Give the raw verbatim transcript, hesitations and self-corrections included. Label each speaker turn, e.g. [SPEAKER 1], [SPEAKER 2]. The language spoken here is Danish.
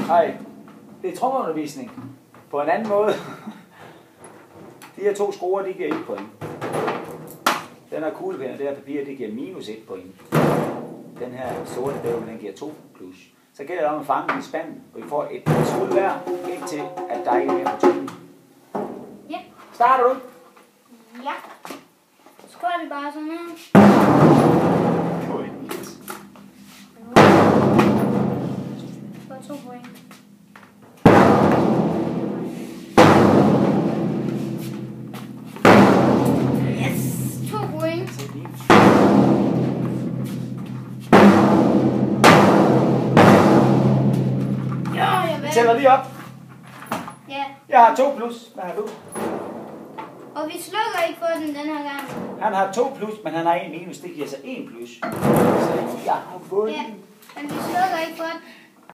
[SPEAKER 1] Hej. Det er trommeundervisning. På en anden måde. De her to skruer, de giver et point. Den her kuglepen og det her papir, det giver minus et point. Den her sorte dævle, den giver to plus. Så gælder det om at fange den i spanden, og vi får et skud hver, indtil at der ikke er mere på typen.
[SPEAKER 2] Ja.
[SPEAKER 1] Starter du?
[SPEAKER 2] Ja. Så gør det bare sådan her.
[SPEAKER 1] Point.
[SPEAKER 2] For to point. Yes! To point. Ja, jeg
[SPEAKER 1] Vi
[SPEAKER 2] vil.
[SPEAKER 1] tæller lige op.
[SPEAKER 2] Ja.
[SPEAKER 1] Jeg har to plus. Hvad har du?
[SPEAKER 2] Og vi slukker ikke for den den her gang.
[SPEAKER 1] Han har to plus, men han har en minus. Det giver så en plus. Så jeg har vundet.
[SPEAKER 2] Ja, men vi slukker ikke for den.